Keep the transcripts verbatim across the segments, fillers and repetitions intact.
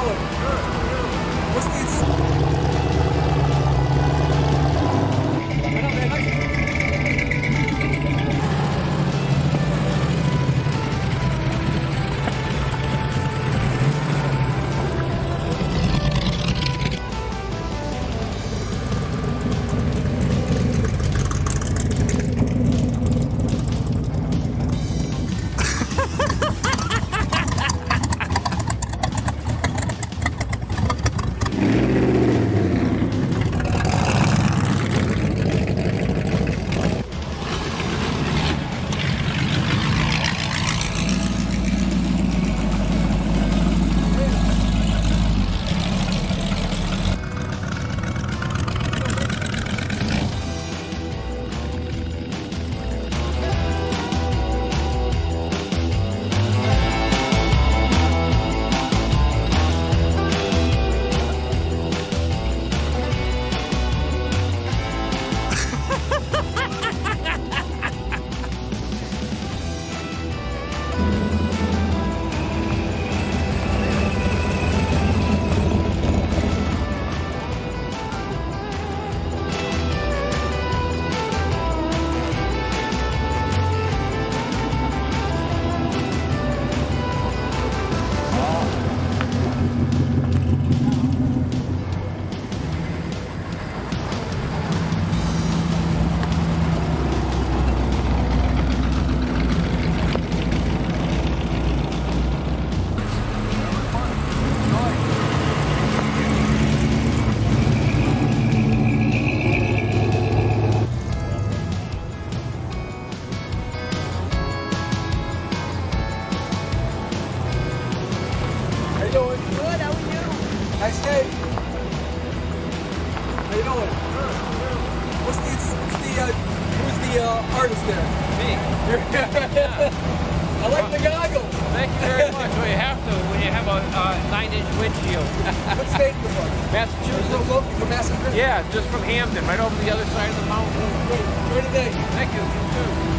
doing? Good. What's these? Nice day. How you doing? What's the, what's the uh, who's the uh, artist there? Me. I like the goggles. Thank you very much. Well, you have to when you have a uh, nine-inch windshield. What state are you from? Massachusetts. From, local, from Massachusetts? Yeah, just from Hampton, right over the other side of the mountain. Great. Great day. Thank you. You too.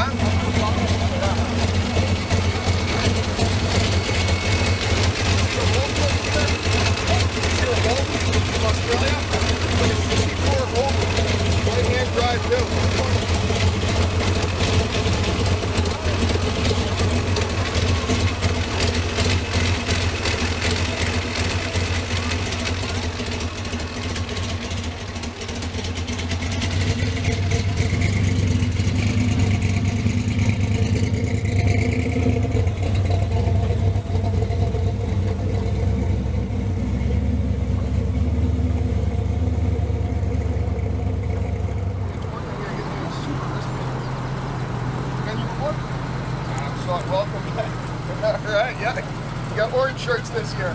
Welcome back. All right, yeah. You got orange shirts this year.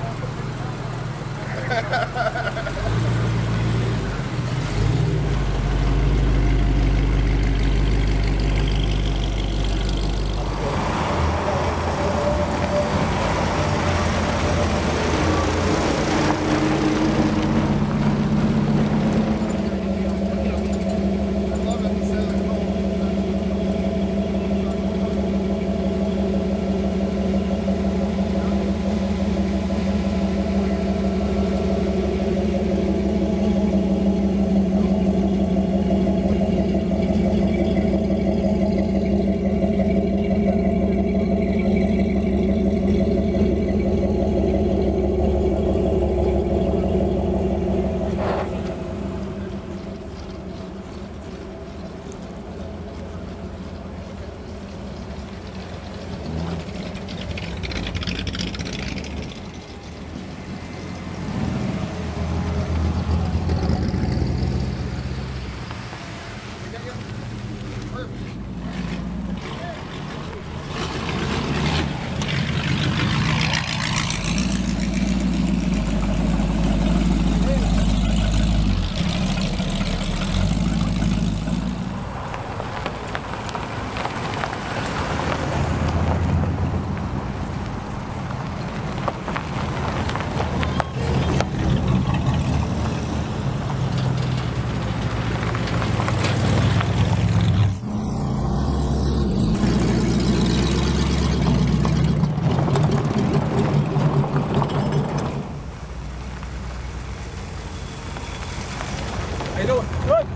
How you doing? Good.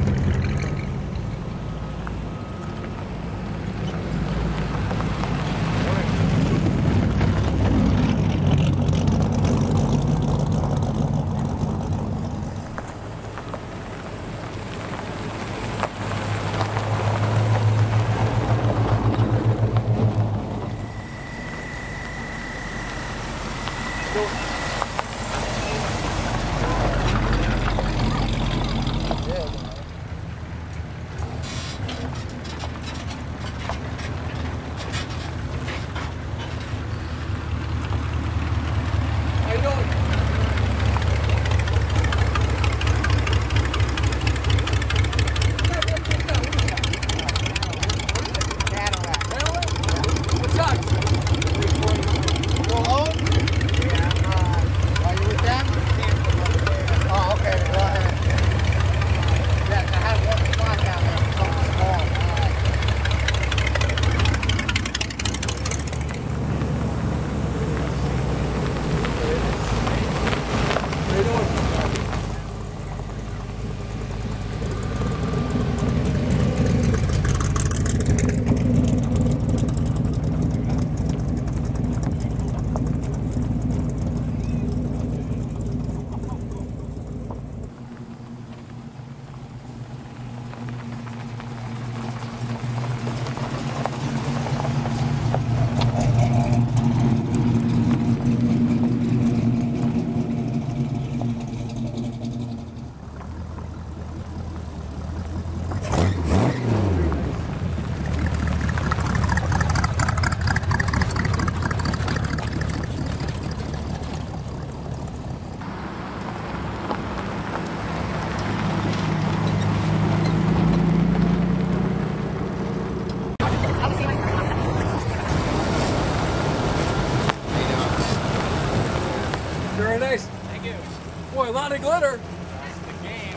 Very nice. Thank you. Boy, a lot of glitter. That's the game.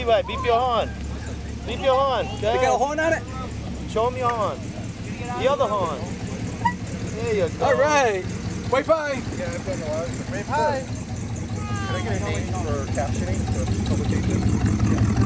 Levi, beep your horn. Beep your horn. Go They ahead. got a horn on it? Show him your horn. The other horn. There you go. All right. Wave hi. Yeah, I've done a lot. Wave hi. Can I get a name for captioning for publication?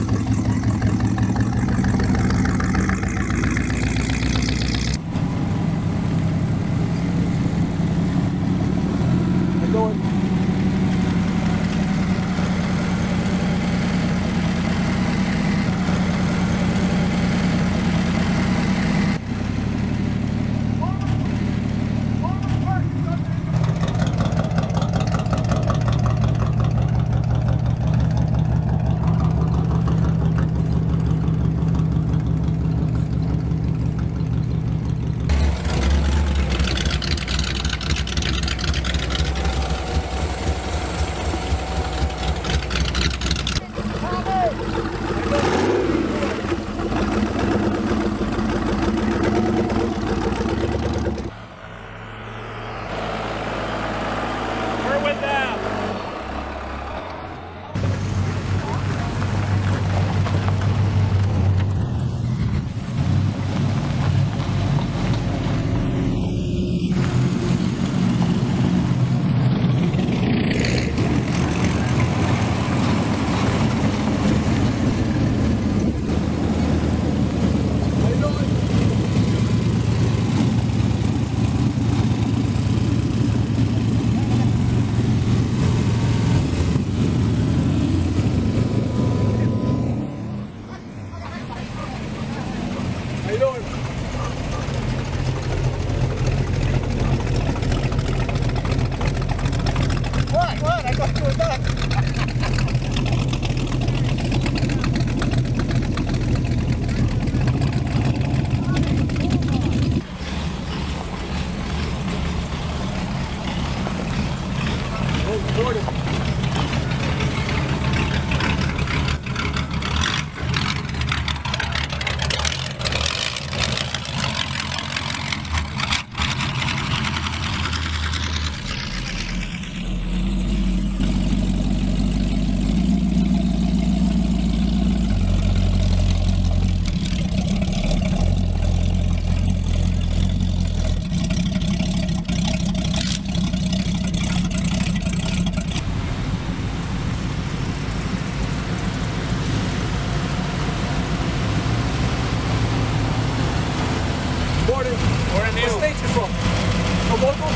What state you from? A local?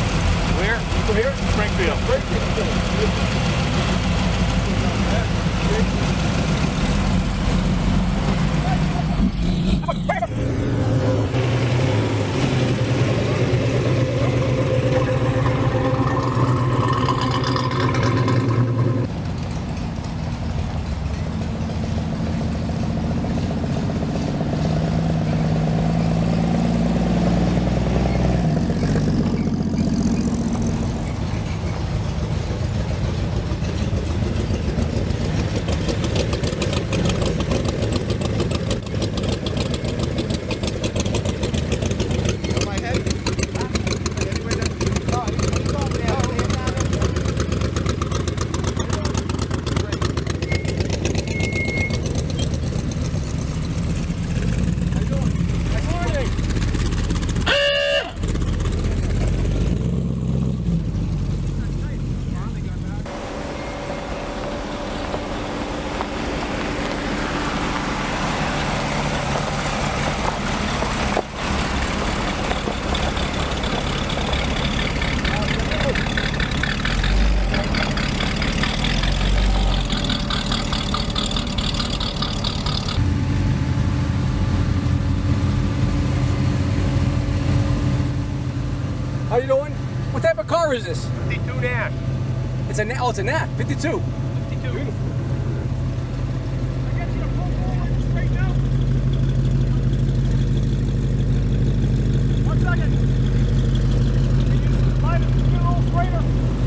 Where? From here? Springfield. How you doing? What type of car is this? fifty-two Nat. It's a Nat. Oh, it's a Nat. fifty-two. fifty-two. Beautiful. One second. Slide it, get a little straighter.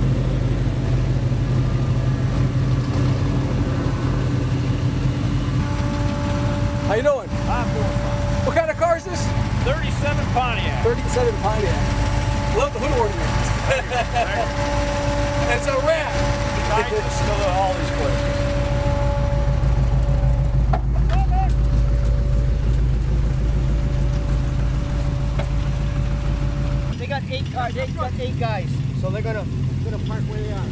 How you doing? I'm doing fine. What kind of car is this? thirty-seven Pontiac. thirty-seven Pontiac. Love the hood ornament. It's a rat. Designed to steal all these places. got eight cars. They got eight guys, so they're gonna gonna park where they are.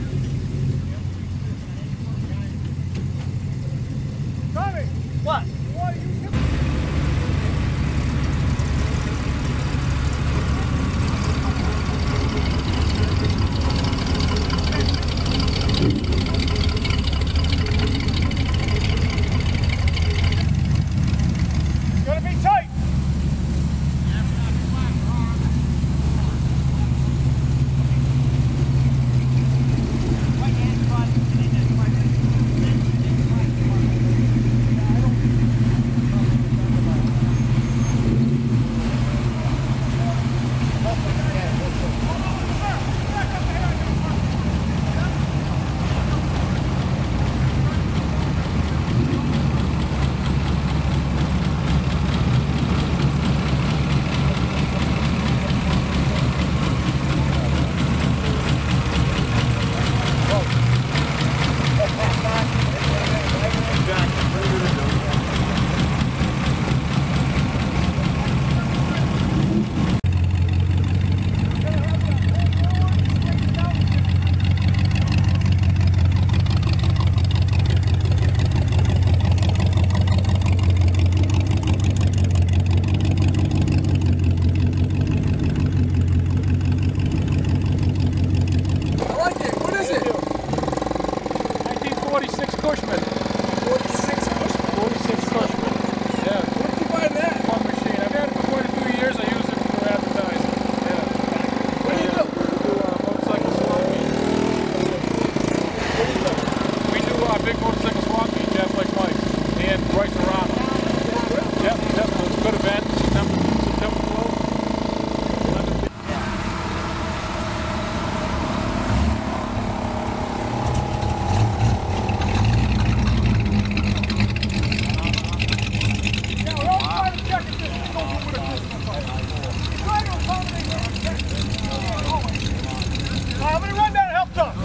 Tommy! What? Why are you gonna be tight! forty-six Cushman. forty-six Cushman? forty-six Cushman. Yeah. Where did you find that? One machine. I've had it for quite a few years. I use it for advertising. Yeah. What do you do? We do uh, motorcycle swap meet. We do uh, big motorcycle swap meet, Jeff, like Mike. And Bryce Arana. Yep, yep. It's a good event. September, September twelfth. I'm gonna run down and help Doug.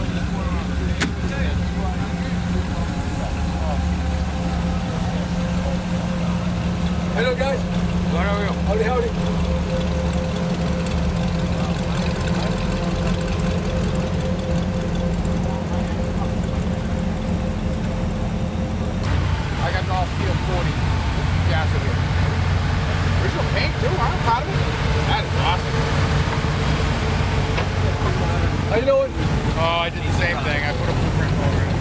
Hello guys. What are you? Howdy, howdy. I got golf field forty. Gas in here. Original paint too, I'm proud of it. That is awesome. How you doing? Oh, I did the same thing. I put a blueprint over it.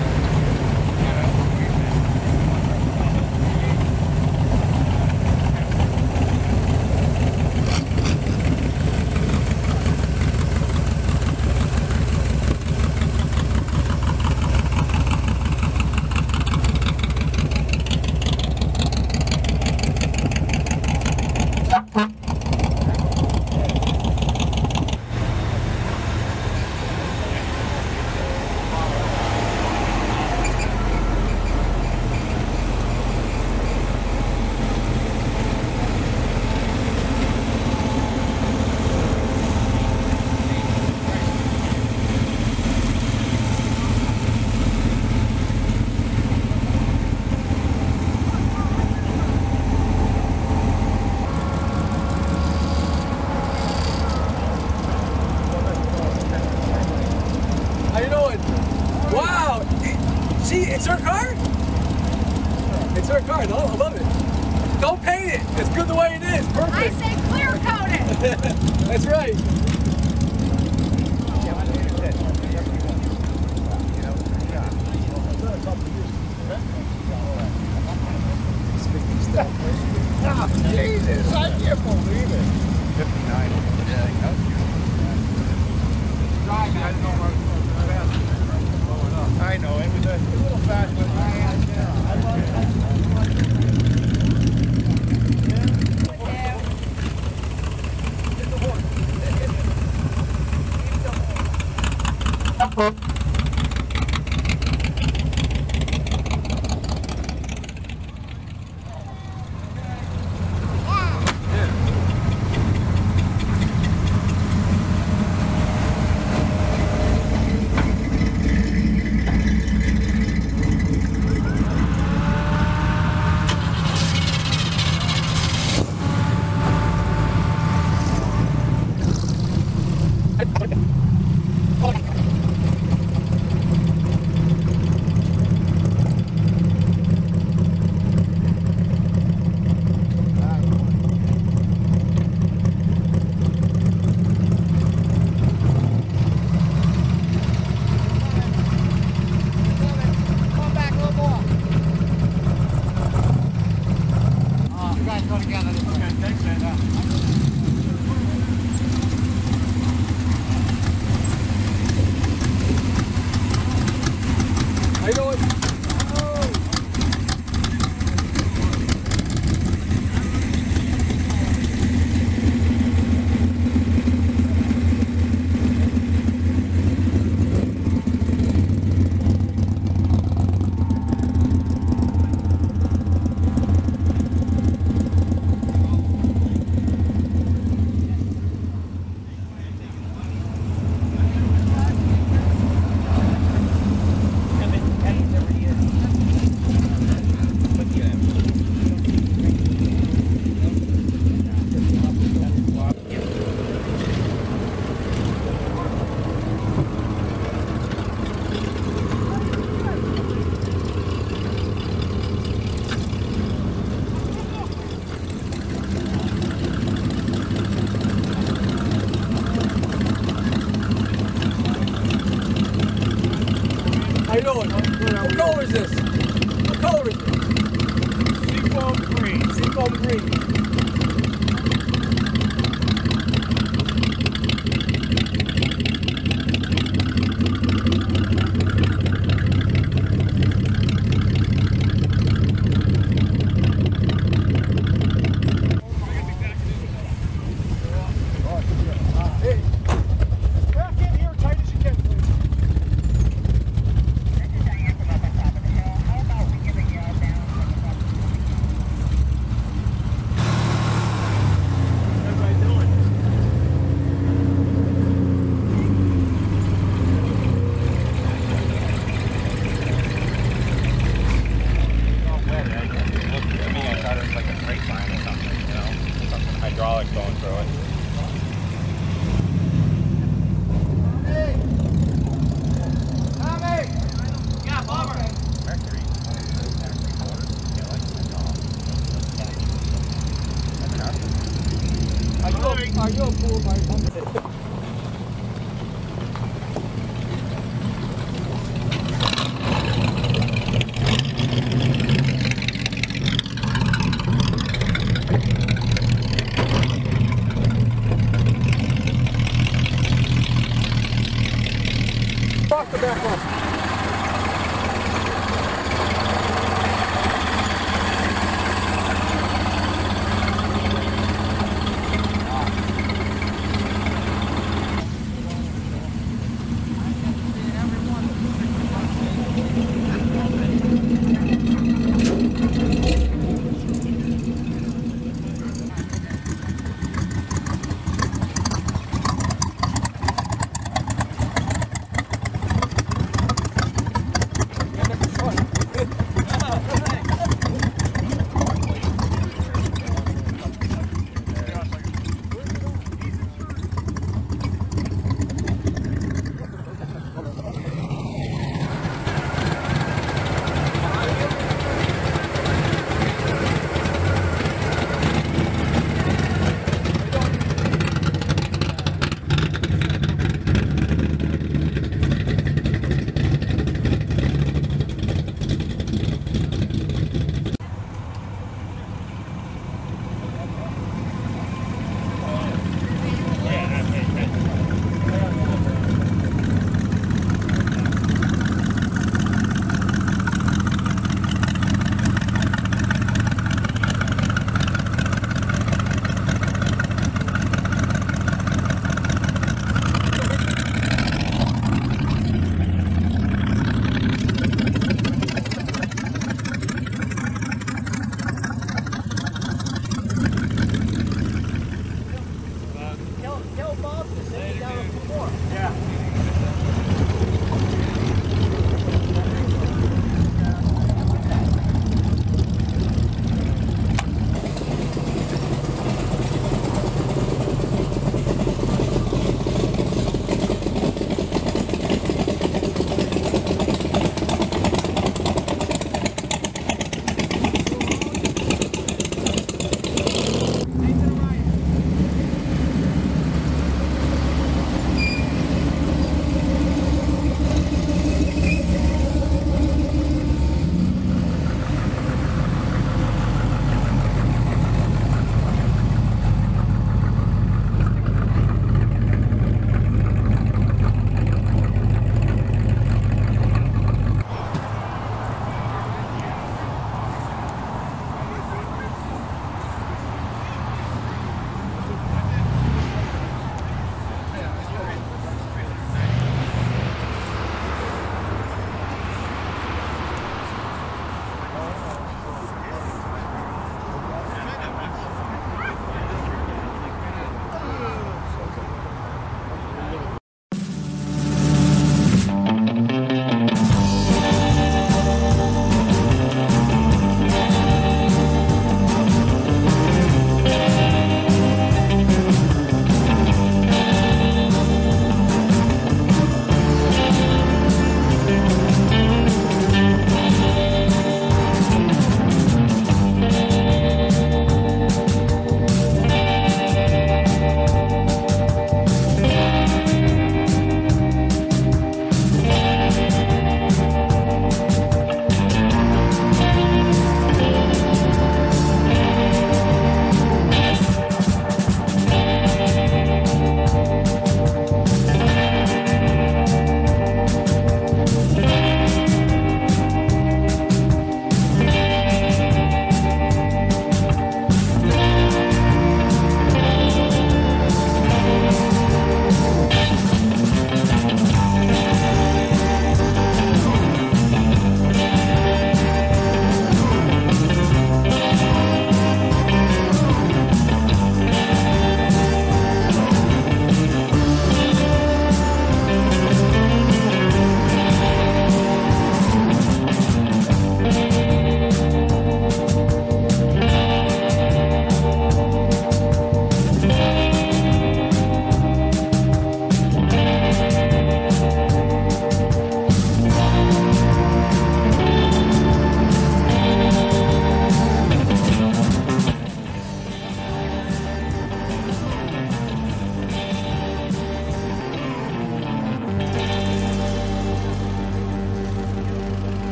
How you doing? Wow! See, it's her car? It's her car. No, I love it. Don't paint it. It's good the way it is. I Perfect. say clear coat it. That's right. Jesus, I can't believe it. fifty-nine. Yeah. I know, it was a little fast, but How you doing? How you doing? What color is this? What color is it? Seafoam green. Seafoam green. Hey. Back in here tight as you can, please. Hydraulic going through it. Mercury. Are you a, are you a pool by something? Off the back one.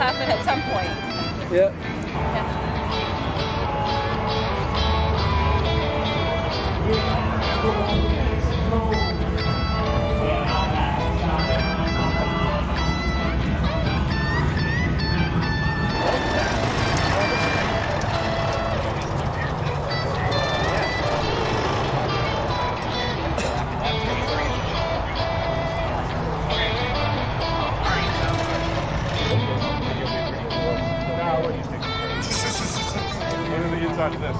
happen at some point. Yep. Look at the inside of this.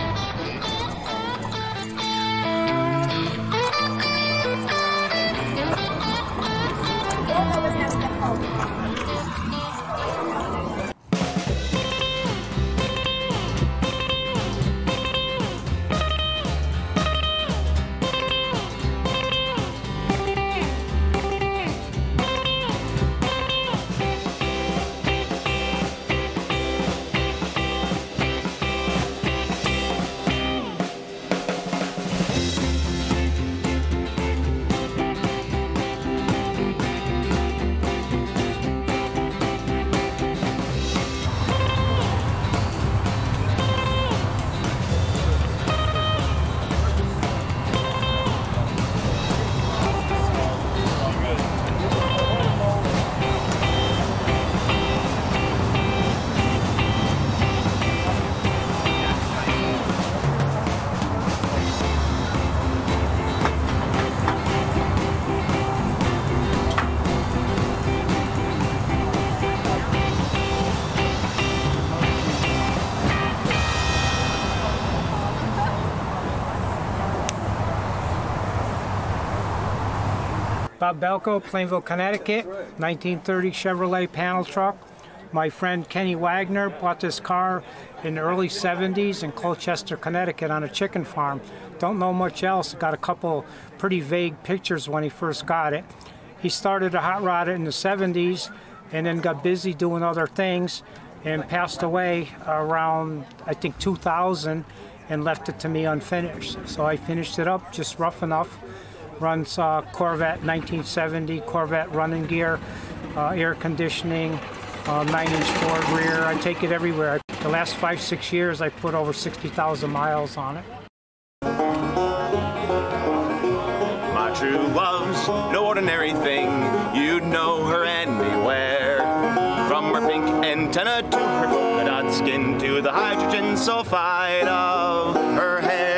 Bob Belko, Plainville, Connecticut, nineteen thirty Chevrolet panel truck. My friend Kenny Wagner bought this car in the early seventies in Colchester, Connecticut on a chicken farm. Don't know much else. Got a couple pretty vague pictures when he first got it. He started to hot rod it in the seventies and then got busy doing other things and passed away around, I think, two thousand and left it to me unfinished. So I finished it up just rough enough. Runs uh, Corvette nineteen seventy, Corvette running gear, uh, air conditioning, uh, nine inch Ford rear. I take it everywhere. The last five, six years I put over sixty thousand miles on it. My true love's no ordinary thing. You'd know her anywhere. From her pink antenna to her polka dot skin to the hydrogen sulfide of her hair.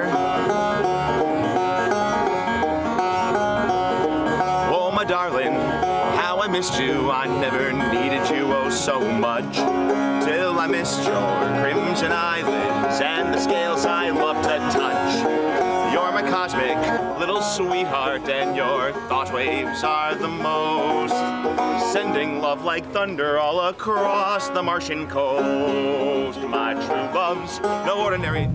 Oh, my darling, how I missed you. I never needed you oh so much. Till I missed your crimson eyelids and the scales I love to touch. You're my cosmic little sweetheart, and your thought waves are the most. Sending love like thunder all across the Martian coast. My true love's no ordinary.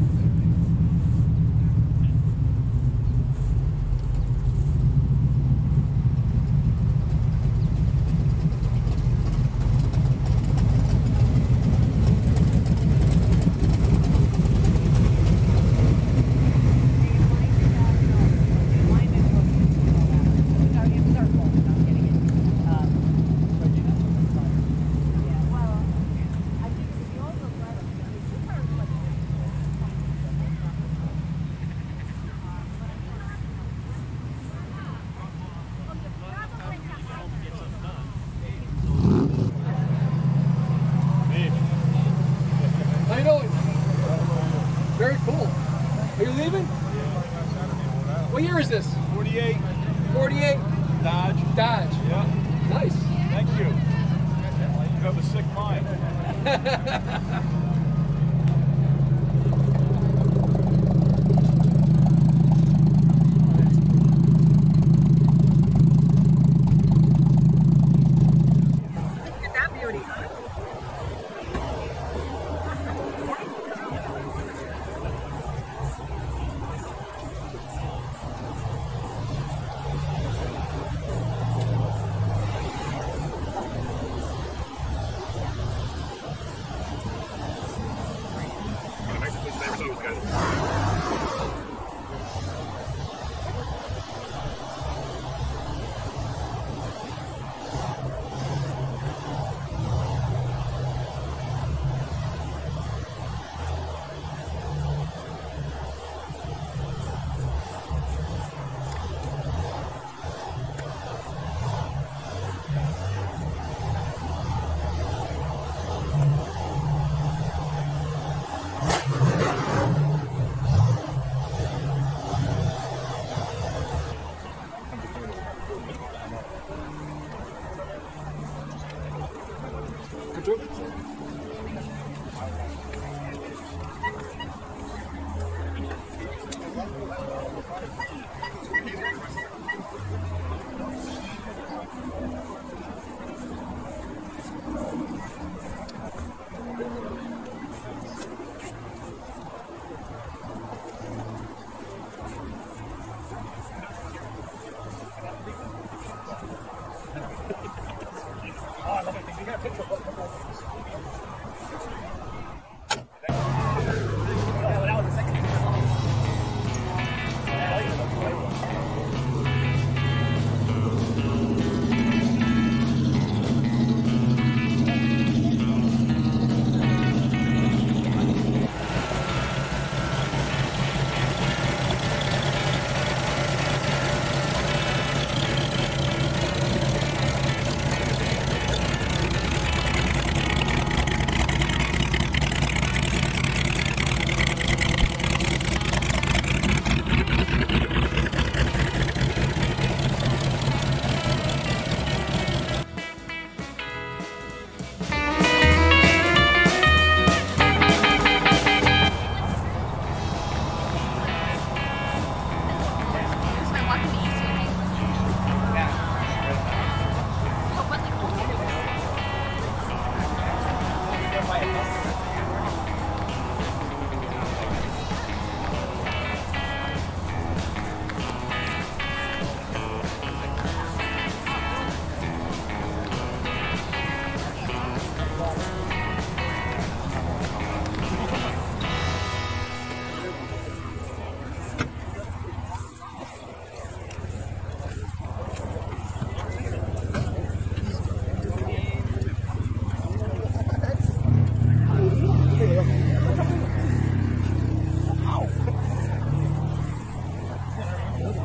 Very cool. Are you leaving? What year is this? forty-eight. forty-eight? Dodge. Dodge. Yeah. Nice. Thank you. You have a sick mind.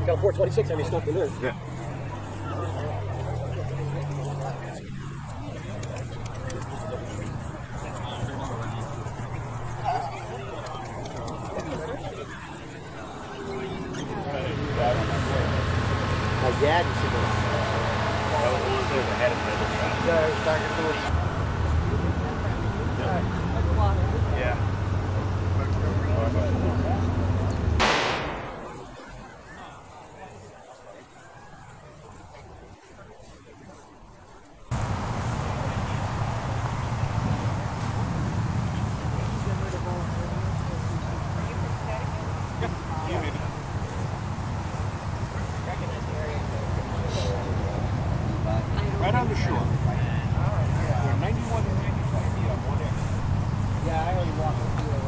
You got a four twenty-six and he stopped in there. Yeah. My dad used to do it. Yeah, he's starting to do it. Yeah. Right on the shore. Yeah, ninety-one and ninety-five feet on one end. Yeah, I already walked a few.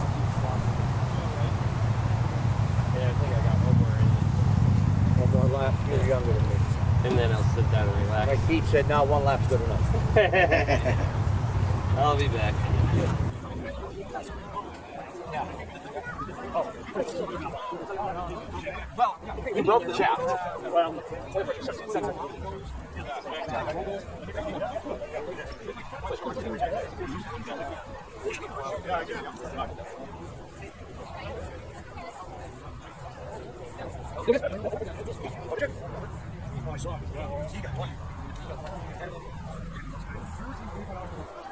Yeah, I think I got one more in. One more lap, you're younger than me. And then I'll sit down and relax. My feet said, no, one lap's good enough. I'll be back. Well, he broke the shaft. Oh, I saw it. Yeah, he got one.